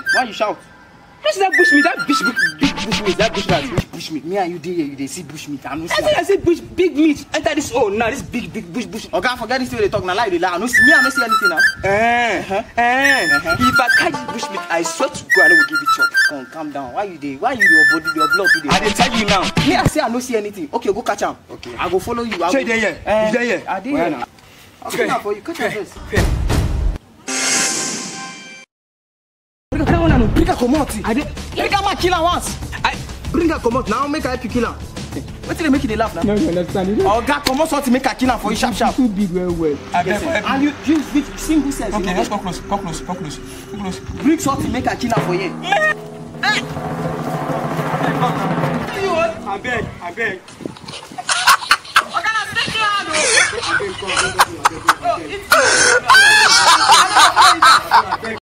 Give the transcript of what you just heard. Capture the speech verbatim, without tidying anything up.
Why you shout? That's that bush meat, that big, big, big bush meat, that bush meat, which bush meat? Me and you dey here, you dey see bush meat. I no see. I say I say bush, big meat. Enter this hole now. This big, big bush, bush. Okay, forget this way they talk. Now lie, they lie. I no see. Me, I no see anything now. Eh, uh-huh. eh. Uh-huh. If I catch this bush meat, I swear to God, I will give it chop. Come, calm down. Why you dey? Why you your body, your blood today? I dey tell you now. Me, I say I no see anything. Okay, go catch him. Okay. I go follow you. I Say go. there here. Eh, You there here? I dey Well, here. now. Okay, now for you. Catch your face. Bring her come out. I dey. Bring her, man, kill her once. I Bring her come out now. Make her help you kill her. What did they make you dey laugh now? No, you understand. You Oh, God, come on, something make her kill her for you, sharp, sharp. too big, well, well. I beg, I And you use with single sense. Okay, you know? let's go close. Come close. Come close. Come close. Bring something make her kill her for you. I beg. I beg. I beg.